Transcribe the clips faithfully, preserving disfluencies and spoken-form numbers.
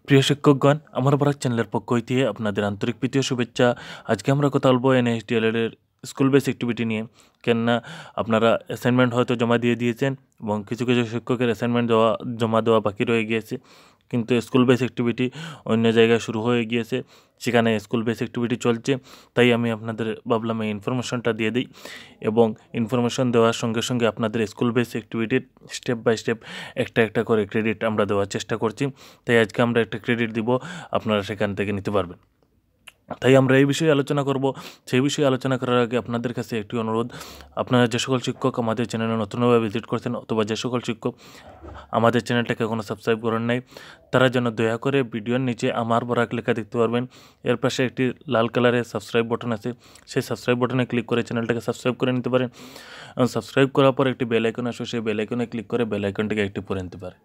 প্রিয় শিক্ষকগণ, আমার পড়ার চ্যানেলের পক্ষ হইতে আপনাদের আন্তরিক প্রীতি ও শুভেচ্ছা। আজকে আমরা কথা বলবো নিওস ডেলেড এর স্কুল বেস অ্যাক্টিভিটি নিয়ে। কেননা আপনারা অ্যাসাইনমেন্ট হয়তো জমা দিয়ে দিয়েছেন এবং কিছু কিছু শিক্ষকের অ্যাসাইনমেন্ট দেওয়া জমা দেওয়া বাকি রয়ে গিয়েছে, কিন্তু স্কুল বেস অ্যাক্টিভিটি অন্য জায়গায় শুরু হয়ে গিয়েছে, সেখানে স্কুল বেস অ্যাক্টিভিটি চলছে। তাই আমি আপনাদের ভাবলাম এই ইনফরমেশনটা দিয়ে দিই, এবং ইনফরমেশন দেওয়ার সঙ্গে সঙ্গে আপনাদের স্কুল বেস অ্যাক্টিভিটির স্টেপ বাই স্টেপ একটা একটা করে ক্রেডিট আমরা দেওয়ার চেষ্টা করছি। তাই আজকে আমরা একটা ক্রেডিট দিব, আপনারা সেখান থেকে নিতে পারবেন। তাই আমরা এই বিষয়ে আলোচনা করব। সেই বিষয়ে আলোচনা করার আগে আপনাদের কাছে একটি অনুরোধ, আপনারা যে সকল শিক্ষক আমাদের চ্যানেলে নতুনভাবে ভিজিট করছেন অথবা যে সকল শিক্ষক আমাদের চ্যানেলটাকে এখনও সাবস্ক্রাইব করেন নাই, তারা যেন দয়া করে ভিডিওর নিচে আমার বরাক লেখা দেখতে পারবেন, এর পাশে একটি লাল কালারের সাবস্ক্রাইব বাটন আছে, সেই সাবস্ক্রাইব বাটনে ক্লিক করে চ্যানেলটাকে সাবস্ক্রাইব করে নিতে পারেন। এবং সাবস্ক্রাইব করার পর একটি বেল আইকন আসবে, সেই বেল আইকনে ক্লিক করে বেল আইকনটাকে অ্যাক্টিভ করে নিতে পারেন।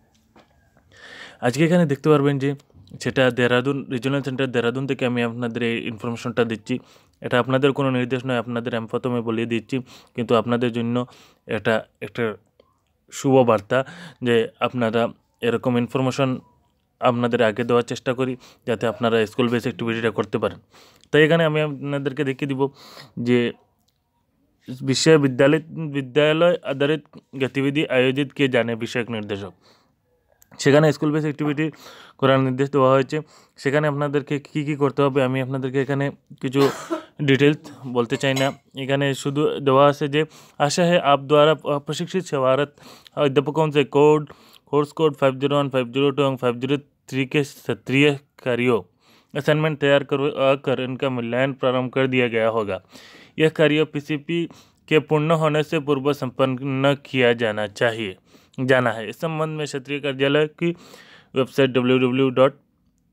আজকে এখানে দেখতে পারবেন যে সেটা দেহরাদুন রিজিওনাল সেন্টার দেহরাদুন থেকে আমি আপনাদের এই ইনফরমেশনটা দিচ্ছি। এটা আপনাদের কোনো নির্দেশ নয়, আপনাদের আমি প্রথমে বলিয়ে দিচ্ছি, কিন্তু আপনাদের জন্য এটা একটা শুভ বার্তা যে আপনারা এরকম ইনফরমেশন আপনাদের আগে দেওয়ার চেষ্টা করি, যাতে আপনারা স্কুল বেস অ্যাক্টিভিটিটা করতে পারেন। তাই এখানে আমি আপনাদেরকে দেখিয়ে দিব যে विश्वविद्यालय विद्यालय आधारित गतिविधि आयोजित किए जाने বিষয়ক নির্দেশক। সেখানে স্কুল বেস অ্যাক্টিভিটি করার নির্দেশ দেওয়া হয়েছে। সেখানে আপনাদেরকে কী কী করতে হবে আমি আপনাদেরকে এখানে কিছু डिटेल्स बोलते चाই না, এখানে শুধু দেওয়া আছে যে आशा है आप द्वारा प्रशिक्षित सेवारत अध्यापकों से code course code five zero one five zero two एवं फाइव जीरो थ्री के सत्रीय कार्यों असाइनमेंट तैयार कर इनका मूल्यांकन प्रारंभ कर दिया गया होगा। यह कार्य पीसीपी के पूर्ण होने से पूर्व संपन्न किया जाना चाहिए जाना है। इस संबंध में क्षेत्रीय कार्यालय की website W W W dot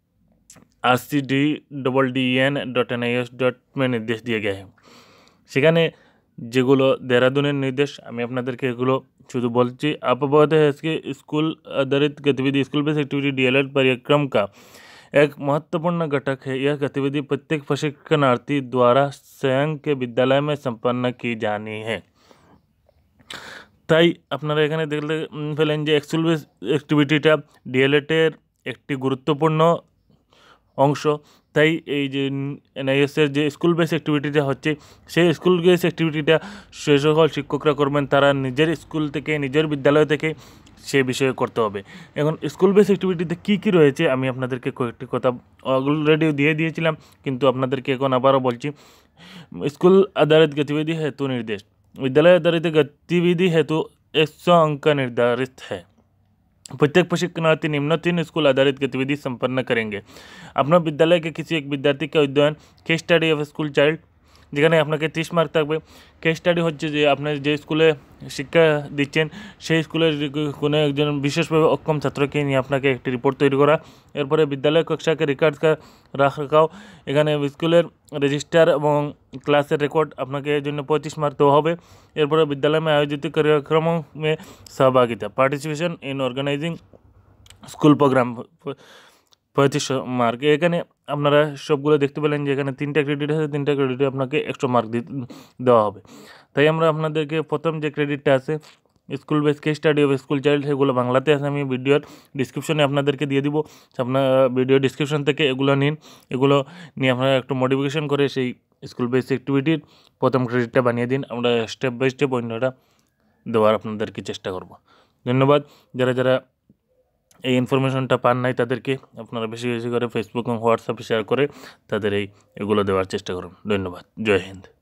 R C D double D N dot N I S dot में निर्देश दिए गए हैं। সেখানে যেগুলো দেহরাদুনের নির্দেশ আমি আপনাদেরকে এগুলো শুধু বলছি। आप अवगत है इसके स्कूल आधारित गतिविधि स्कूल बेस एक्टिविटी डीएलएड कार्यक्रम का एक महत्वपूर्ण घटक है। यह गतिविधि प्रत्येक प्रशिक्षणार्थी द्वारा स्वयं के विद्यालय में संपन्न की जानी है। তাই আপনারা এখানে দেখলে ফেলেন যে স্কুল বেস অ্যাক্টিভিটিটা ডিএলএডের একটি গুরুত্বপূর্ণ অংশ। তাই এই যে এনআইএসের যে স্কুল বেস অ্যাক্টিভিটিটা হচ্ছে, সেই স্কুল বেস অ্যাক্টিভিটিটা সে সকল শিক্ষকরা করবেন, তারা নিজের স্কুল থেকে নিজের বিদ্যালয় থেকে সে বিষয়ে করতে হবে। এখন স্কুল বেস অ্যাক্টিভিটিতে কী কী রয়েছে আমি আপনাদেরকে কয়েকটি কথা অলরেডি দিয়ে দিয়েছিলাম, কিন্তু আপনাদেরকে এখন আবারও বলছি। স্কুল आधारित गतिविधि हेतु निर्देश विद्यालय आधारित गतिविधि हेतु एक सौ अंक का निर्धारित है। प्रत्येक प्रशिक्षणार्थी निम्न तीन स्कूल आधारित गतिविधि संपन्न करेंगे। अपना विद्यालय के किसी एक विद्यार्थी का अध्ययन case study of school child, যেখানে আপনাকে ত্রিশ মার্ক থাকবে। কেস স্টাডি হচ্ছে যে আপনি যে স্কুলে শিক্ষা দিচ্ছেন সেই স্কুলের কোনো একজন বিশেষভাবে অক্ষম ছাত্রকে নিয়ে আপনাকে একটি রিপোর্ট তৈরি করা। এরপরে বিদ্যালয় কক্ষাকে রেকর্ড রাখাও, এখানে স্কুলের রেজিস্টার এবং ক্লাসের রেকর্ড আপনাকে এর জন্য পঁয়ত্রিশ মার্ক দেওয়া হবে। এরপরে বিদ্যালয় में आयोजित कार्यक्रमों में सहभागिता participation in organising school programme পঁয়ত্রিশ মার্ক। এখানে আপনারা সবগুলো দেখতে পেলেন যে এখানে তিনটা ক্রেডিট আছে, তিনটা ক্রেডিটে আপনাকে এক্সট্রা মার্ক দেওয়া হবে। তাই আমরা আপনাদেরকে প্রথম যে ক্রেডিটটা আছে school base case study of school child, সেগুলো বাংলাতে আছে, আমি ভিডিওর ডিসক্রিপশনে আপনাদেরকে দিয়ে দিব। আপনার ভিডিও ডিসক্রিপশন থেকে এগুলো নিন, এগুলো নিয়ে আপনারা একটু মডিফিকেশন করে সেই স্কুল বেস অ্যাক্টিভিটির প্রথম ক্রেডিটটা বানিয়ে দিন। আমরা স্টেপ বাই স্টেপ অন্যটা দেওয়ার আপনাদেরকে চেষ্টা করব। ধন্যবাদ। যারা যারা এই ইনফরমেশনটা পান নাই তাদেরকে আপনারা বেশি বেশি করে ফেসবুক এবং হোয়াটসঅ্যাপে শেয়ার করে তাদের এই এগুলো দেওয়ার চেষ্টা করুন। ধন্যবাদ। জয় হিন্দ।